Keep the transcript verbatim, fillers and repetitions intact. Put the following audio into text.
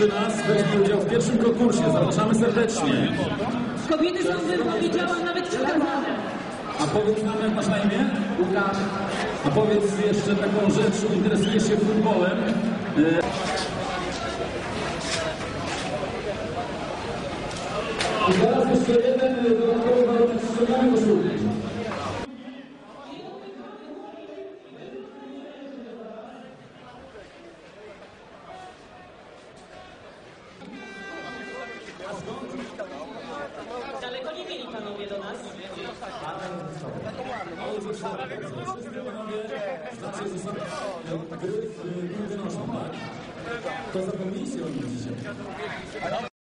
przy nas weźmie udział w pierwszym konkursie. Zapraszamy serdecznie. Kobiety są, bym powiedziała, nawet przekazane. A powiedz nam, jak masz na imię? Łukasz. A powiedz jeszcze taką rzecz, interesujesz się futbolem. I teraz jeszcze jeden dodatkowy warunek ściągamy koszulki. Daleko nie mieli panowie do nas. Znaczy, zasady gry w piłkę nożną, tak? To zapomnijcie o nim dzisiaj.